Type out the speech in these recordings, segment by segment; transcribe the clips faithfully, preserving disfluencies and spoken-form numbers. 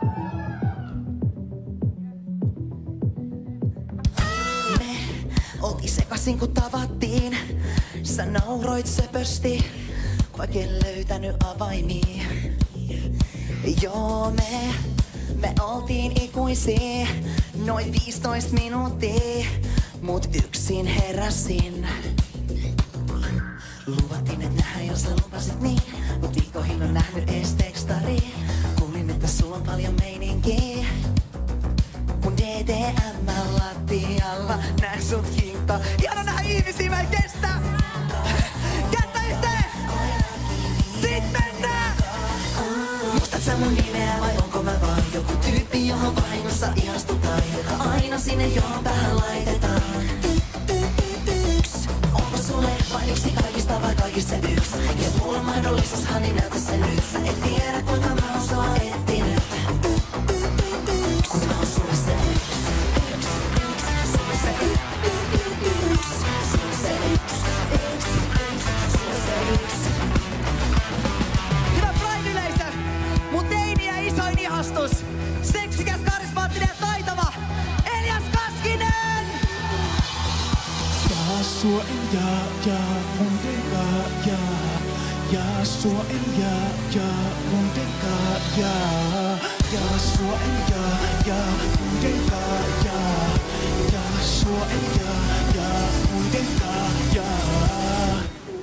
Me oltiin sekasin kun tavattiin. Sä nauroit söpösti, vaikka en löytänyt avaimia. Joo, me, me oltiin ikuisia, noin viisitoista minuuttia, mut yksin heräsin. Luvattiin, et nähdään, jos sä lupasit niin, mut viikkoihin on nähnyt ees tekstari. Kuulin, että sulla on paljon meininkiä. Mun D D M-lattialla näen sut kiinta. Ihana nähdä ihmisiä, mä en kestä! Kättä yhteen! Sit mennään! Muistat sä mun nimeä vai onko mä vaan joku tyyppi, johon vahingossa ihastutaan? Joka aina sinne johon päähän laitetaan. Onko sulle vain yksi kaikista vai kaikista yks? Jos mulla on mahdollisuus, niin näytä sen nyt. Sä et tiedä kuinka mä oon sua etsinyt. Mä oon sulle se yks. Yks, yks, sulle se yks. Yks, sulle se yks. Yks, yks, sulle se yks. Hyvä Pride-yleisö! Mun teini ja isoin ihastus. Seksikäs, karismaattinen ja taitava Elias Kaskinen! Ja sua en jaa, jaa, muutenkaan jaa. Ja sua en jaa, jaa, muutenkaan jaa. Ja sua en jaa, jaa, muutenkaan jaa. Ja sua en jaa, jaa, muutenkaan jaa.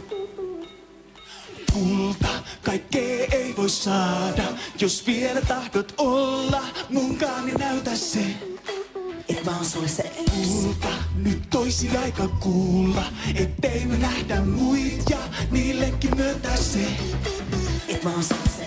Kulta, kaikkea ei voi saada. Jos vielä tahdot olla munkaan, niin näytä se. Et mä oon sulle se Kulta, nyt toisi aika kuulla, ettei me nähdä muit ja niillekin myöntää se. Et mä oon sulle se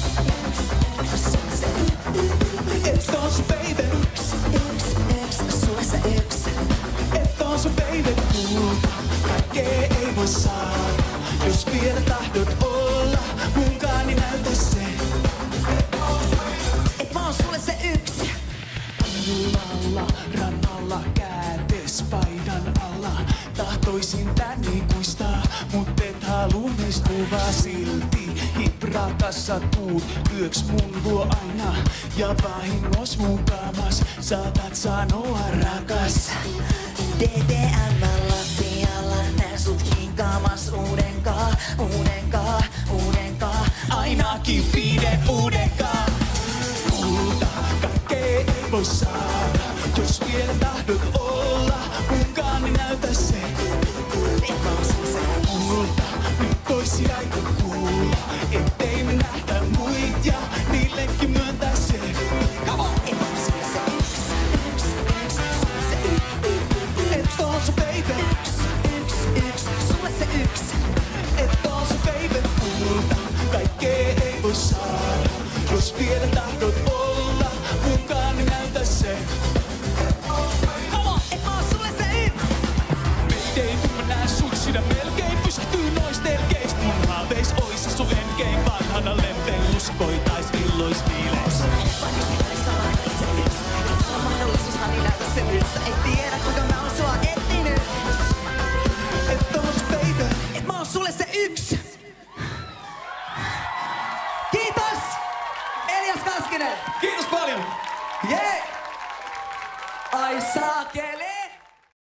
Et on sun baby. Yks, yks, yks, sulle se yks. Et on sun baby. Kulta, kaikkea ei voi saada. Jos vielä tahdot olla munkaan, niin näytä se. Et mä oon sulle se yks. Illalla, rannalla, kääntes paidan alla. Tahtoisin tän ikuistaa, mut et haluu meistua silti. Hiprakassa tuut yöks mun luo aina. Ja vahingos mun kaamas, saatat sanoa rakas. D D M-lattialla näen sut kinkaamas uudenkaa, uudenkaa, uudenkaa. Ainakin viiden uudenkaan. Kulta, kaikkea ei voi saada. Jos vielä tahdot olla munkaan, niin näytä se. Et mä oon sulle se Kulta, nyt toisi aika kuulla, ettei me nähdä muit ja niillekin myöntää se. Come on! Et mä oon sulle se yks, yks, yks, sulle se yks. Et on sun baby. Yks, yks, yks, sulle se yks. Et on sun baby. Kulta, kaikkea ei voi saada. Jos vielä tahdot olla munkaan, niin näytä se. Come on! Et mä oon sulle se yks. Mayday, kun mä näen sut, sydän melkein pysähtyy nois telkeis. Mun haaveis ois sun endgame, vanhana lempellus koitais villois viileis. Mahdollisuushan näytä sen nyt. Sä et tiedä kuinka mä oon sua etsinyt. Et on sun baby. Et mä oon sulle se yks.